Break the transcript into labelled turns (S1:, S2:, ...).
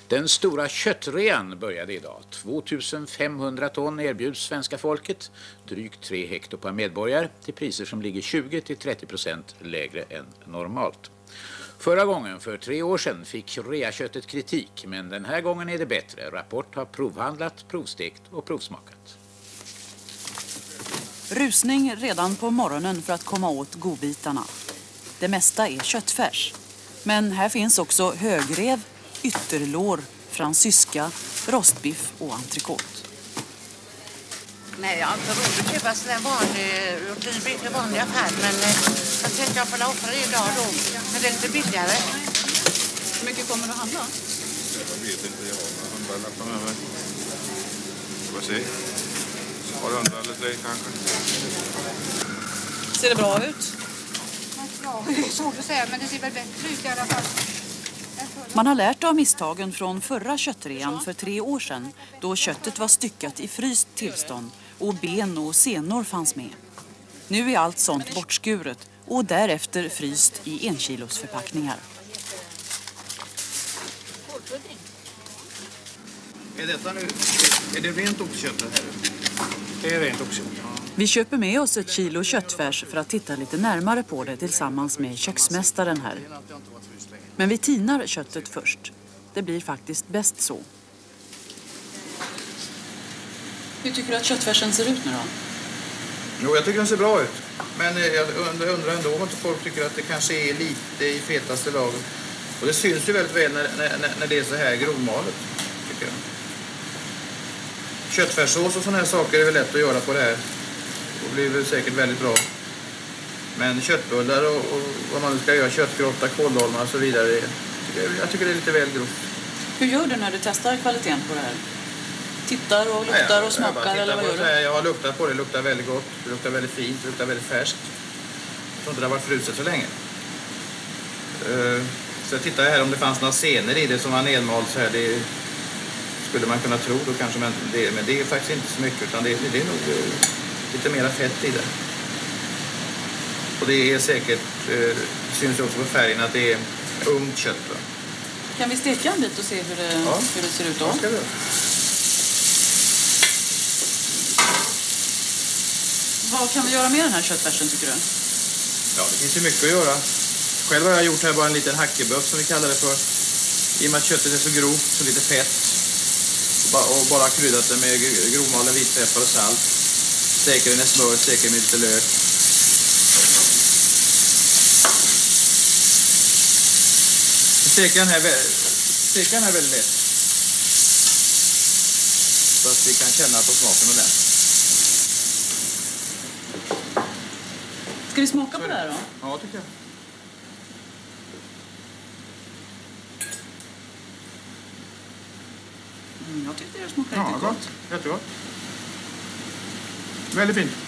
S1: Den stora köttrean började idag. 2500 ton erbjuds svenska folket, drygt 3 hekto per medborgare, till priser som ligger 20-30% lägre än normalt. Förra gången, för 3 år sedan, fick reaköttet kritik, men den här gången är det bättre. Rapport har provhandlat, provstekt och provsmakat.
S2: Rusning redan på morgonen för att komma åt godbitarna. Det mesta är köttfärs. Men här finns också högrev, ytterlår, fransyska, rostbiff och entrecote.
S3: Nej, jag har inte råd att köpa en vanlig rutinbiff i vanliga affär, men jag tänkte jag får offra det idag då, men det är lite billigare.
S2: Hur mycket kommer du att handla?
S4: Jag vet inte, jag har 100 lappar med mig. Får se. Har 100 eller 3 kanske.
S2: Ser det bra ut?
S5: Ja, det är svårt att säga, men det ser väl bättre ut i alla fall.
S2: Man har lärt av misstagen från förra köttrean för 3 år sedan, då köttet var styckat i fryst tillstånd och ben och senor fanns med. Nu är allt sånt bortskuret och därefter fryst i 1 kilos förpackningar.
S6: Är detta nu, är det rent oxkött här?
S1: Det är rent oxkött.
S2: Vi köper med oss 1 kilo köttfärs för att titta lite närmare på det tillsammans med köksmästaren här. Men vi tinar köttet först. Det blir faktiskt bäst så. Hur tycker du att köttfärsen ser ut nu då?
S6: Jo, jag tycker den ser bra ut. Men jag undrar ändå om inte folk tycker att det kanske är lite i fetaste laget. Och det syns ju väldigt väl när det är så här grovmalet, tycker jag. Köttfärssås och sådana här saker är väl lätt att göra på det här. Och blir väl säkert väldigt bra. Men köttbullar och vad man nu ska göra, köttgrotta, kåldolmar och så vidare, jag tycker det är lite väl grovt.
S2: Hur gör du när du testar kvaliteten på det här? Tittar och luktar och smakar eller vad gör du?
S6: Jag har luktat på det, det luktar väldigt gott, det luktar väldigt fint, det luktar väldigt färskt. Jag tror inte det har varit fruset så länge. Så jag tittar här om det fanns några senor i det som var nedmalt så här, det skulle man kunna tro då kanske, men det är faktiskt inte så mycket, utan det är nog lite mera fett i det. Och det är säkert, syns också på färgen att det är ungt kött. Va?
S2: Kan vi steka en bit och se hur det ser ut då?
S6: Ja, ska vi.
S2: Vad kan vi göra med den här köttfärsen tycker du?
S6: Ja, det finns ju mycket att göra. Själv har jag gjort här bara en liten hackebuff som vi kallar det för. I och med att köttet är så grovt, så lite fett. Och bara kryddat det med grovmalen vitpeppar och salt. Steker den i smör, steker med lite lök. Steker den här väldigt lätt. Så att vi kan känna på smaken och den.
S2: Ska vi smaka på det här då?
S6: Ja, tycker jag.
S2: Jag tyckte det smakade riktigt gott.
S6: Jättegott. Väldigt fint.